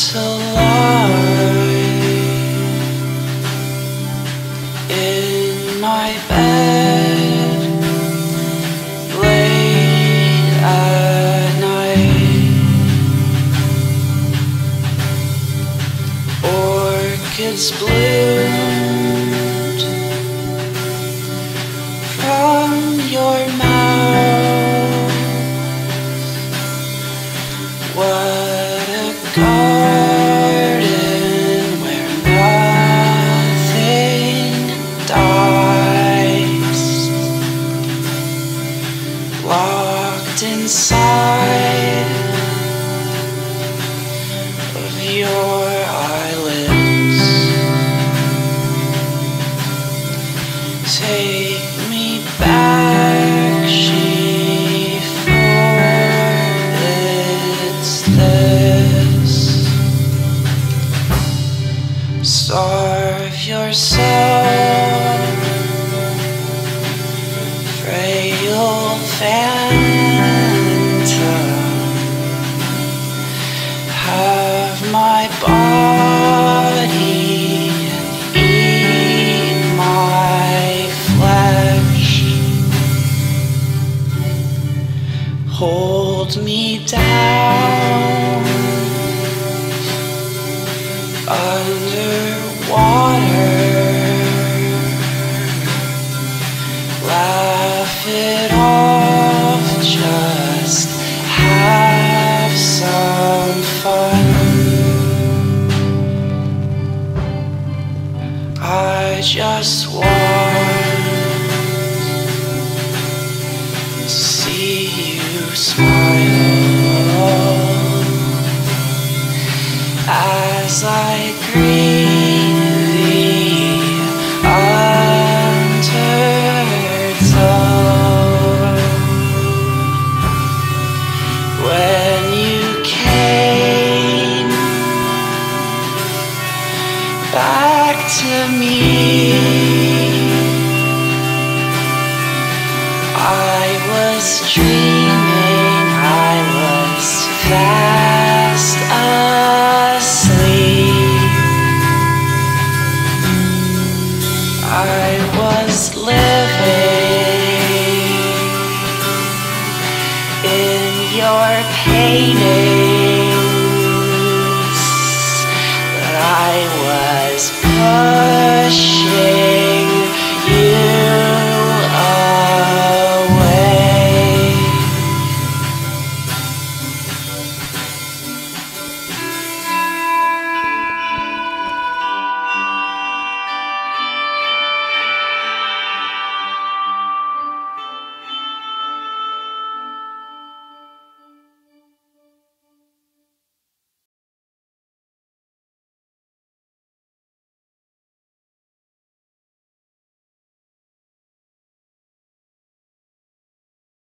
to lie in my bed late at night. Orchids bloomed from your mouth. What a garden where nothing dies, locked inside of your eyelids. Take me back, she forbids this. Starve yourself, frail phantom. Have my body and eat my flesh. Hold me down underwater. Laugh it off, just have some fun. I just want to see you smile as I greet the undertow. When you came back to me, I was dreaming